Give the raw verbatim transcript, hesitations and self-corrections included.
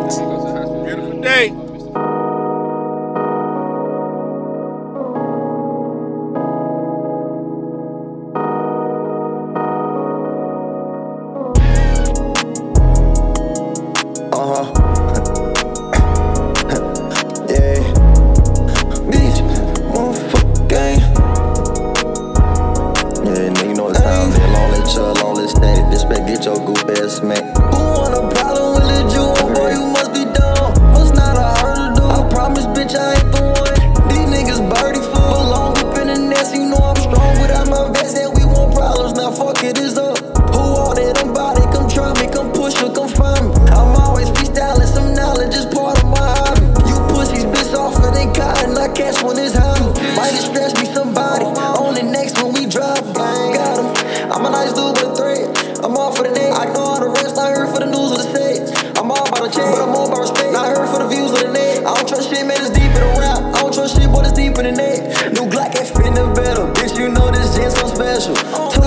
Beautiful day. Uh-huh. Yeah. Bitch, motherfucker gang. Yeah, nigga, you know the time. Been long, let chill, long, let stay. Disrespect, get your goof ass smack. Who want a problem with the Jew? Oh boy, you must be dumb. What's not a hard to do? I promise, bitch, I ain't the one. These niggas birdie full. Long up in the nest, you know I'm strong without my vest. And we want problems, now fuck it, it's up. Who all that I'm body? Come try me, come push her, come find me. I'm always freestyling, some knowledge is part of my hobby. You pussies been softer than cotton, I catch when it's hot. Might stress me somebody, on the next when we drop. Got him, I'm a nice dude with a thread. I'm all for the name, I know all the rest, I heard for the news of the stage. I'm all about the change, but I'm all about respect. I heard for the views of the net. I don't trust shit, man, it's deep in the rap. I don't trust shit, but it's deep in the net. New Glock ain't fitting the better, bitch, you know this gen so special.